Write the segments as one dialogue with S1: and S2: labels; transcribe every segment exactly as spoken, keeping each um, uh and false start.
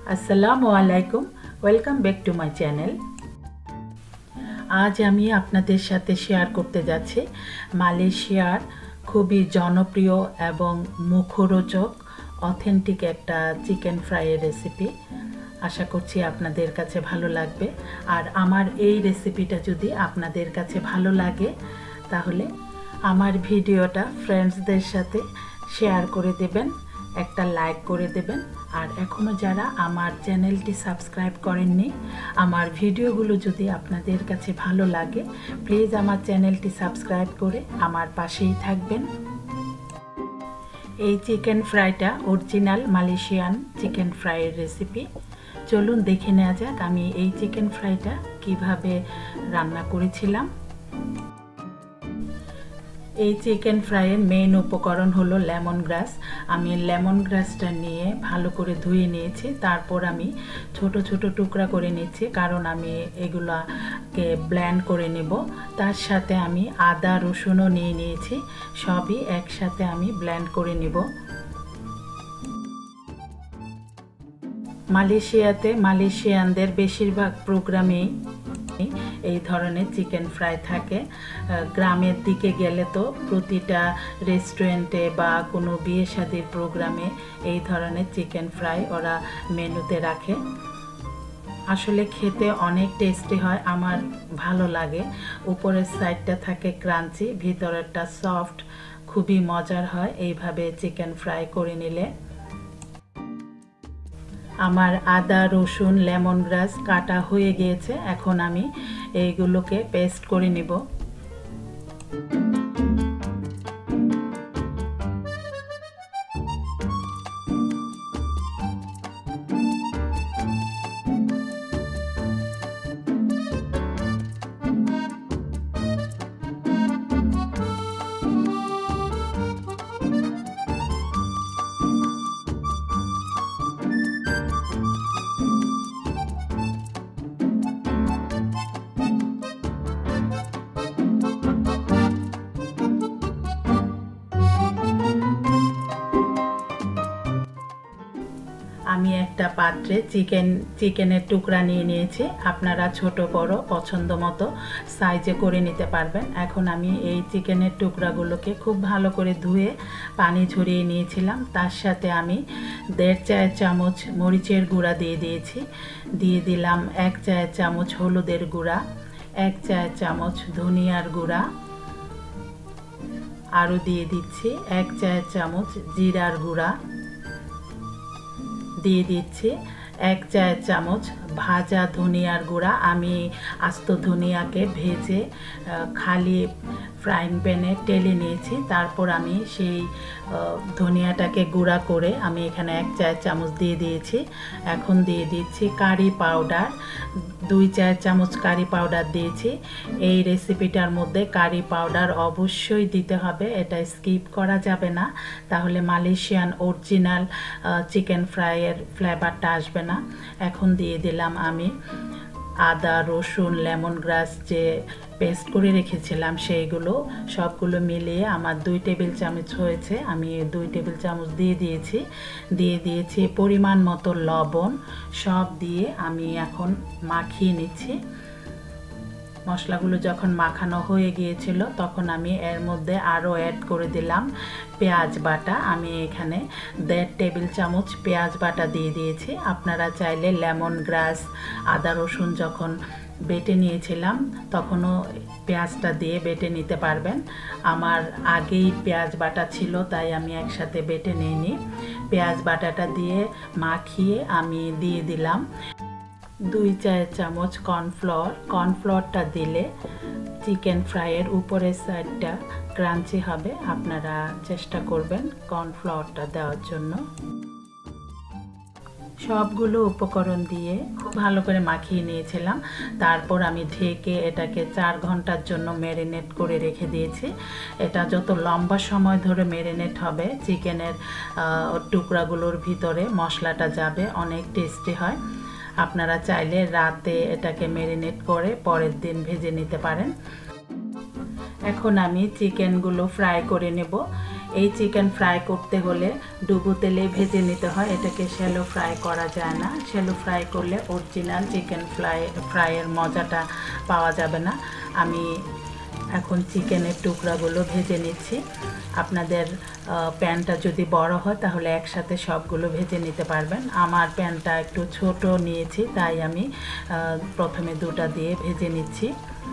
S1: আসসালামু আলাইকুম, welcome back to my channel. আজ আমি আপনাদের সাথে শেয়ার করতে যাচ্ছি মালয়েশিয়ার খুবই জনপ্রিয় এবং মুখরোচক অথেন্টিক একটা চিকেন ফ্রাইয়ের রেসিপি। আশা করছি আপনাদের কাছে ভালো লাগবে। আর আমার এই রেসিপিটা যদি আপনাদের কাছে ভালো লাগে তাহলে আমার ভিডিওটা ফ্রেন্ডসদের সাথে শেয়ার করে দেবেন, একটা লাইক করে দেবেন। আর এখনও যারা আমার চ্যানেলটি সাবস্ক্রাইব করেননি, আমার ভিডিওগুলো যদি আপনাদের কাছে ভালো লাগে প্লিজ আমার চ্যানেলটি সাবস্ক্রাইব করে আমার পাশেই থাকবেন। এই চিকেন ফ্রাইটা অরিজিনাল মালয়েশিয়ান চিকেন ফ্রাইয়ের রেসিপি। চলুন দেখে নেওয়া যাক আমি এই চিকেন ফ্রাইটা কিভাবে রান্না করেছিলাম। এই চিকেন ফ্রাইয়ের মেইন উপকরণ হলো লেমন গ্রাস। আমি লেমন গ্রাসটা নিয়ে ভালো করে ধুয়ে নিয়েছি, তারপর আমি ছোট ছোট টুকরা করে নিচ্ছি কারণ আমি এগুলাকে ব্লেন্ড করে নেব। তার সাথে আমি আদা রসুনও নিয়ে নিয়েছি, সবই একসাথে আমি ব্লেন্ড করে নেব। মালয়েশিয়াতে মালয়েশিয়ানদের বেশিরভাগ প্রোগ্রামেই এই ধরনের চিকেন ফ্রাই থাকে। গ্রামের দিকে গেলে তো প্রতিটা রেস্টুরেন্টে বা কোনো বিয়ে শাদির প্রোগ্রামে এই ধরনের চিকেন ফ্রাই ওরা মেনুতে রাখে। আসলে খেতে অনেক টেস্টি হয়, আমার ভালো লাগে। উপরের সাইডটা থাকে ক্রাঞ্চি, ভিতরেরটা সফট, খুবই মজার হয় এইভাবে চিকেন ফ্রাই করে নিলে। আমার আদা রসুন লেমন গ্রাস কাটা হয়ে গিয়েছে, এখন আমি এইগুলোকে পেস্ট করে নিব। আমি একটা পাত্রে চিকেন চিকেনের টুকরা নিয়ে নিয়েছি। আপনারা ছোট বড় পছন্দ মতো সাইজে করে নিতে পারবেন। এখন আমি এই চিকেনের টুকরাগুলোকে খুব ভালো করে ধুয়ে পানি ঝরিয়ে নিয়েছিলাম। তার সাথে আমি দেড় চায়ের চামচ মরিচের গুঁড়া দিয়ে দিয়েছি, দিয়ে দিলাম এক চায়ের চামচ হলুদের গুঁড়া, এক চায়ের চামচ ধনিয়ার গুঁড়া, আরও দিয়ে দিচ্ছি এক চায়ের চামচ জিরার গুঁড়া, দিয়ে দিচ্ছি এক চায়ের চামচ ভাজা ধনিয়ার গুঁড়া। আমি আস্ত ধনিয়াকে ভেজে খালি ফ্রাইং প্যানে টেলে নিয়েছি, তারপর আমি সেই ধনিয়াটাকে গুঁড়া করে আমি এখানে এক চায়ের চামচ দিয়ে দিয়েছি। এখন দিয়ে দিচ্ছি কারি পাউডার, দুই চায়ের চামচ কারি পাউডার দিয়েছি। এই রেসিপিটার মধ্যে কারি পাউডার অবশ্যই দিতে হবে, এটা স্কিপ করা যাবে না, তাহলে মালয়েশিয়ান অরিজিনাল চিকেন ফ্রাইয়ের ফ্লেভারটা আসবে না। এখন দিয়ে দিলাম আমি আদা রসুন লেমন গ্রাস যে পেস্ট করে রেখেছিলাম সেইগুলো সবগুলো মিলিয়ে আমার দুই টেবিল চামচ হয়েছে, আমি দুই টেবিল চামচ দিয়ে দিয়েছি। দিয়ে দিয়েছি পরিমাণ মতো লবণ, সব দিয়ে আমি এখন মাখিয়ে নিচ্ছি। মশলাগুলো যখন মাখানো হয়ে গিয়েছিল তখন আমি এর মধ্যে আরও অ্যাড করে দিলাম পেঁয়াজ বাটা। আমি এখানে দেড় টেবিল চামচ পেঁয়াজ বাটা দিয়ে দিয়েছি। আপনারা চাইলে লেমন গ্রাস আদা রসুন যখন বেটে নিয়েছিলাম তখনও পেঁয়াজটা দিয়ে বেটে নিতে পারবেন। আমার আগেই পেঁয়াজ বাটা ছিল তাই আমি একসাথে বেটে নিইনি। পেঁয়াজ বাটাটা দিয়ে মাখিয়ে আমি দিয়ে দিলাম দুই চায়ের চামচ কর্নফ্লাওয়ার। কর্নফ্লাওয়ারটা দিলে চিকেন ফ্রাইয়ের উপরের সাইডটা ক্রাঞ্চি হবে, আপনারা চেষ্টা করবেন কর্নফ্লাওয়ারটা দেওয়ার জন্য। সবগুলো উপকরণ দিয়ে খুব ভালো করে মাখিয়ে নিয়েছিলাম, তারপর আমি ঢেকে এটাকে চার ঘন্টার জন্য ম্যারিনেট করে রেখে দিয়েছি। এটা যত লম্বা সময় ধরে ম্যারিনেট হবে চিকেনের টুকরাগুলোর ভিতরে মশলাটা যাবে, অনেক টেস্টি হয়। আপনারা চাইলে রাতে এটাকে ম্যারিনেট করে পরের দিন ভেজে নিতে পারেন। এখন আমি চিকেনগুলো ফ্রাই করে নেব। এই চিকেন ফ্রাই করতে হলে ডুবো তেলে ভেজে নিতে হয়, এটাকে শ্যালো ফ্রাই করা যায় না। শ্যালো ফ্রাই করলে অরিজিনাল চিকেন ফ্রাই ফ্রাইয়ের মজাটা পাওয়া যাবে না। আমি এখন চিকেনের টুকরাগুলো ভেজে নিচ্ছি। আপনাদের প্যানটা যদি বড় হয় তাহলে একসাথে সবগুলো ভেজে নিতে পারবেন। আমার প্যানটা একটু ছোট নিয়েছি, তাই আমি প্রথমে দুটা দিয়ে ভেজে নিচ্ছি।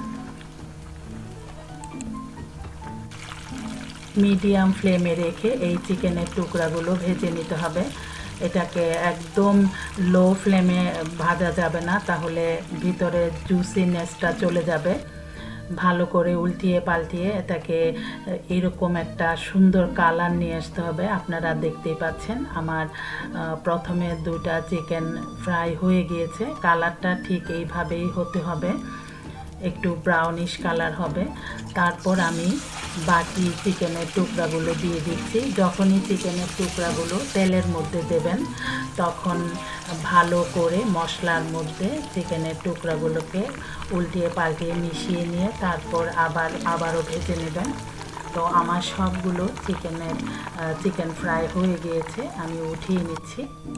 S1: মিডিয়াম ফ্লেমে রেখে এই চিকেনের টুকরাগুলো ভেজে নিতে হবে। এটাকে একদম লো ফ্লেমে ভাজা যাবে না, তাহলে ভিতরে জুসিনেসটা চলে যাবে। ভালো করে উল্টিয়ে পাল্টিয়ে এটাকে এরকম একটা সুন্দর কালার নিয়ে আসতে হবে। আপনারা দেখতেই পাচ্ছেন আমার প্রথমে দুটা চিকেন ফ্রাই হয়ে গিয়েছে। কালারটা ঠিক এইভাবেই হতে হবে, একটু ব্রাউনিশ কালার হবে। তারপর আমি বাকি চিকেনের টুকরাগুলো দিয়ে দিচ্ছি। যখনই চিকেনের টুকরাগুলো তেলের মধ্যে দেবেন তখন ভালো করে মশলার মধ্যে চিকেনের টুকরাগুলোকে উল্টিয়ে পাল্টিয়ে মিশিয়ে নিয়ে তারপর আবার আবারও ভেজে নেবেন। তো আমার সবগুলো চিকেনের চিকেন ফ্রাই হয়ে গিয়েছে, আমি উঠিয়ে নিচ্ছি।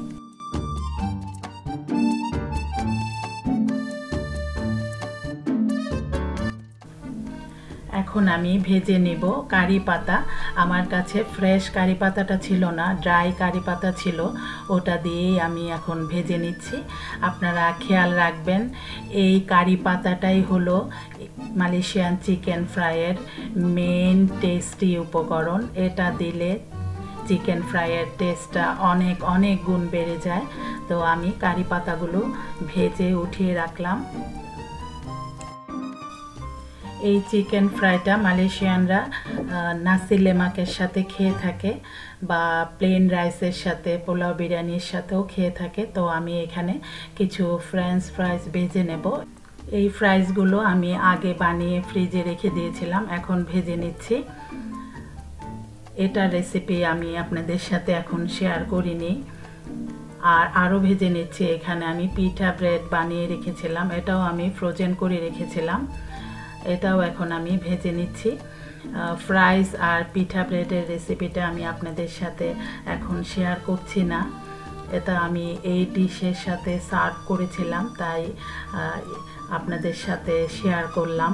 S1: এখন আমি ভেজে নেব কারি পাতা। আমার কাছে ফ্রেশ কারি পাতাটা ছিল না, ড্রাই কারি পাতা ছিল, ওটা দিয়েই আমি এখন ভেজে নিচ্ছি। আপনারা খেয়াল রাখবেন এই কারি পাতাটাই হলো মালয়েশিয়ান চিকেন ফ্রাইয়ের মেন টেস্টি উপকরণ। এটা দিলে চিকেন ফ্রাইয়ের টেস্টটা অনেক অনেক গুণ বেড়ে যায়। তো আমি কারি পাতাগুলো ভেজে উঠিয়ে রাখলাম। এই চিকেন ফ্রাইটা মালয়েশিয়ানরা নাসি লেমাকের সাথে খেয়ে থাকে বা প্লেন রাইসের সাথে, পোলাও বিরিয়ানির সাথেও খেয়ে থাকে। তো আমি এখানে কিছু ফ্রেঞ্চ ফ্রাইস ভেজে নেব। এই ফ্রাইসগুলো আমি আগে বানিয়ে ফ্রিজে রেখে দিয়েছিলাম, এখন ভেজে নিচ্ছি। এটা রেসিপি আমি আপনাদের সাথে এখন শেয়ার করিনি, আর আরও ভেজে নিচ্ছি। এখানে আমি পিঠা ব্রেড বানিয়ে রেখেছিলাম, এটাও আমি ফ্রোজেন করে রেখেছিলাম, এটাও এখন আমি ভেজে নিচ্ছি। ফ্রাইস আর পিঠা ব্রেডের রেসিপিটা আমি আপনাদের সাথে এখন শেয়ার করছি না, এটা আমি এই ডিশের সাথে সার্ভ করেছিলাম, তাই আপনাদের সাথে শেয়ার করলাম।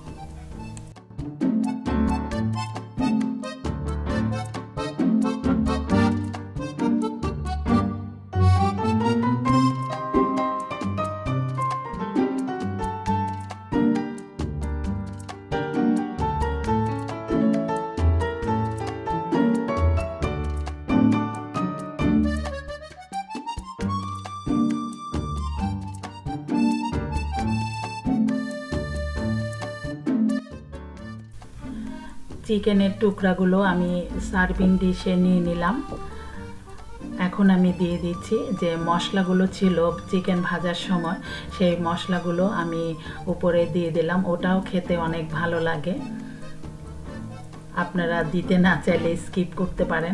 S1: চিকেনের টুকরাগুলো আমি সার্ভিং ডিশে নিয়ে নিলাম। এখন আমি দিয়ে দিচ্ছি যে মশলাগুলো ছিল চিকেন ভাজার সময়, সেই মশলাগুলো আমি উপরে দিয়ে দিলাম। ওটাও খেতে অনেক ভালো লাগে, আপনারা দিতে না চাইলে স্কিপ করতে পারেন।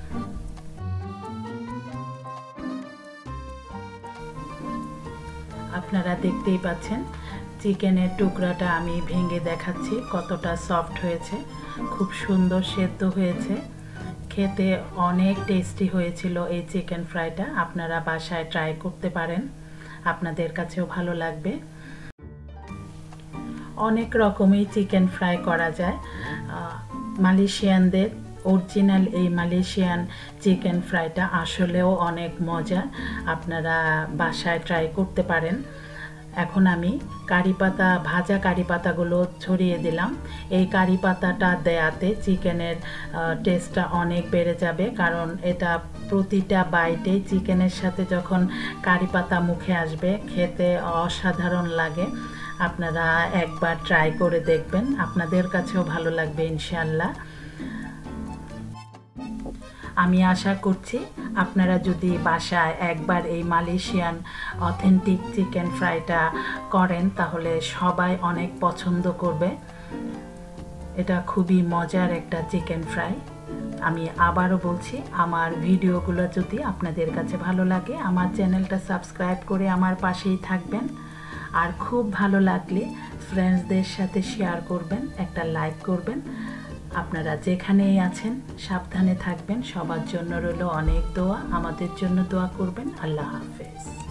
S1: আপনারা দেখতেই পাচ্ছেন চিকেনের টুকরাটা আমি ভেঙে দেখাচ্ছি কতটা সফট হয়েছে, খুব সুন্দর সেদ্ধ হয়েছে, খেতে অনেক টেস্টি হয়েছিল এই চিকেন ফ্রাইটা। আপনারা বাসায় ট্রাই করতে পারেন, আপনাদের কাছেও ভালো লাগবে। অনেক রকমই চিকেন ফ্রাই করা যায়। মালয়েশিয়ানদের অরিজিনাল এই মালয়েশিয়ান চিকেন ফ্রাইটা আসলেও অনেক মজা, আপনারা বাসায় ট্রাই করতে পারেন। এখন আমি কারি পাতা, ভাজা কারি পাতাগুলো ছড়িয়ে দিলাম। এই কারি পাতাটা দেয়াতে চিকেনের টেস্টটা অনেক বেড়ে যাবে, কারণ এটা প্রতিটা বাইটে চিকেনের সাথে যখন কারি পাতা মুখে আসবে খেতে অসাধারণ লাগে। আপনারা একবার ট্রাই করে দেখবেন, আপনাদের কাছেও ভালো লাগবে ইনশাআল্লাহ। আমি আশা করছি আপনারা যদি বাসায় একবার এই মালয়েশিয়ান অথেন্টিক চিকেন ফ্রাইটা করেন তাহলে সবাই অনেক পছন্দ করবে। এটা খুবই মজার একটা চিকেন ফ্রাই। আমি আবারও বলছি, আমার ভিডিওগুলো যদি আপনাদের কাছে ভালো লাগে আমার চ্যানেলটা সাবস্ক্রাইব করে আমার পাশেই থাকবেন, আর খুব ভালো লাগলে ফ্রেন্ডসদের সাথে শেয়ার করবেন, একটা লাইক করবেন। আপনারা যেখানেই আছেন সাবধানে থাকবেন। সবার জন্য রইল অনেক দোয়া। আমাদের জন্য দোয়া করবেন। আল্লাহ হাফেজ।